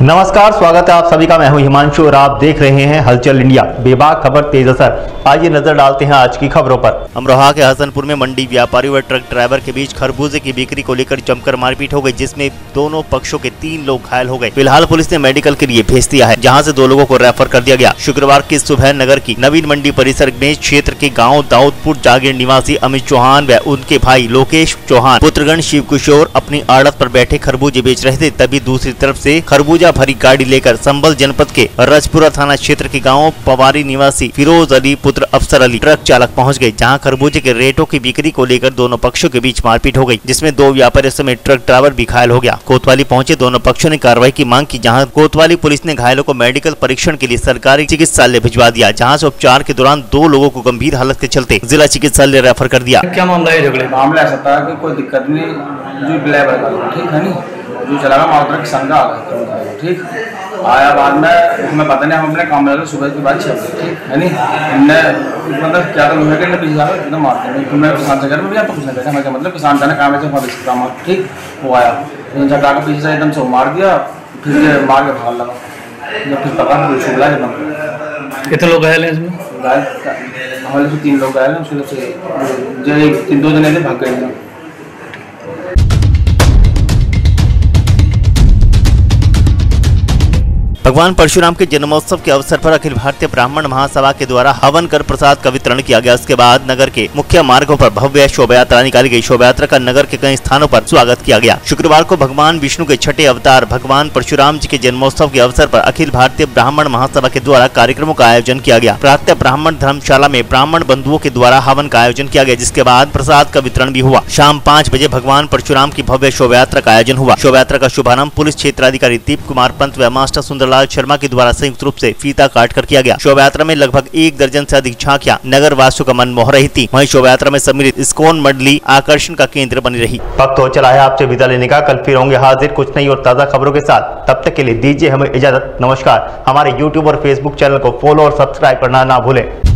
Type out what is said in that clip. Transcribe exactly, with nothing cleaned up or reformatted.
नमस्कार, स्वागत है आप सभी का। मैं हूं हिमांशु और आप देख रहे हैं हलचल इंडिया। बेबाक खबर तेज असर। आइए नजर डालते हैं आज की खबरों पर। अमरोहा के हसनपुर में मंडी व्यापारी व ट्रक ड्राइवर के बीच खरबूजे की बिक्री को लेकर जमकर मारपीट हो गई, जिसमें दोनों पक्षों के तीन लोग घायल हो गए। फिलहाल पुलिस ने मेडिकल के लिए भेज दिया है, जहाँ से दो लोगों को रेफर कर दिया गया। शुक्रवार की सुबह नगर की नवीन मंडी परिसर में क्षेत्र के गाँव दाऊदपुर जागीर निवासी अमित चौहान व उनके भाई लोकेश चौहान पुत्रगण शिव किशोर अपनी आड़त पर बैठे खरबूजे बेच रहे थे। तभी दूसरी तरफ से खरबूजा भरी गाड़ी लेकर संभल जनपद के रजपुरा थाना क्षेत्र के गांव पवारी निवासी फिरोज अली पुत्र अफसर अली ट्रक चालक पहुंच गए, जहां खरबूजे के रेटों की बिक्री को लेकर दोनों पक्षों के बीच मारपीट हो गई, जिसमें दो व्यापारी समेत ट्रक ड्राइवर भी घायल हो गया। कोतवाली पहुंचे दोनों पक्षों ने कार्रवाई की मांग की, जहां कोतवाली पुलिस ने घायलों को मेडिकल परीक्षण के लिए सरकारी चिकित्सालय भिजवा दिया, जहाँ से उपचार के दौरान दो लोगों को गंभीर हालत के चलते जिला चिकित्सालय रेफर कर दिया। क्या मामला है? झगड़े मामला ऐसा था कि कोई दिक्कत नहीं, जो ड्राइवर ठीक है नहीं, जो चला माउद्रा किसान का आ गया, ठीक आया बाद में हमें पता नहीं, हम अपने काम में सुबह की बात छः बजे ठीक है नहीं, हमने मतलब क्या तो लोहे के पीछे जाकर एकदम मारते हैं। फिर मैं किसान से घर में भी आपको पूछना बैठा, मैं मतलब किसान का काम है फॉरेस्ट काम ठीक, वो आया झटका के पीछे से एकदम से मार दिया, फिर मार के भाग लगा, जब फिर पता छुपला एकदम। कितने लोग घायल हैं इसमें? घायल हमारे से तीन लोग घायल हैं, उसके से जो तीन दो जने थे भाग गए। भगवान परशुराम के जन्मोत्सव के अवसर पर अखिल भारतीय ब्राह्मण महासभा के द्वारा हवन कर प्रसाद का वितरण किया गया। उसके बाद नगर के मुख्य मार्गों पर भव्य शोभा यात्रा निकाली गई। शोभा यात्रा का नगर के कई स्थानों पर स्वागत किया गया। शुक्रवार को भगवान विष्णु के छठे अवतार भगवान परशुराम जी के जन्मोत्सव के अवसर पर अखिल भारतीय ब्राह्मण महासभा के द्वारा कार्यक्रमों का आयोजन किया गया। प्रातः ब्राह्मण धर्मशाला में ब्राह्मण बंधुओं के द्वारा हवन का आयोजन किया गया, जिसके बाद प्रसाद का वितरण भी हुआ। शाम पाँच बजे भगवान परशुराम की भव्य शोभा यात्रा का आयोजन हुआ। शोभा यात्रा का शुभारंभ पुलिस क्षेत्राधिकारी दीप कुमार पंत व मास्टर सुंदरलाल शर्मा के द्वारा संयुक्त रूप से फीता काट कर किया गया। शोभा यात्रा में लगभग एक दर्जन से अधिक झांकियां नगर वासियों का मन मोह रही थी। वहीं शोभा यात्रा में सम्मिलित इस्कॉन मंडली आकर्षण का केंद्र बनी रही। वक्त हो चला है आपसे विदा लेने का। कल फिर होंगे हाजिर कुछ नई और ताजा खबरों के साथ। तब तक के लिए दीजिए हमें इजाजत। नमस्कार। हमारे यूट्यूब और फेसबुक चैनल को फॉलो और सब्सक्राइब करना ना भूलें।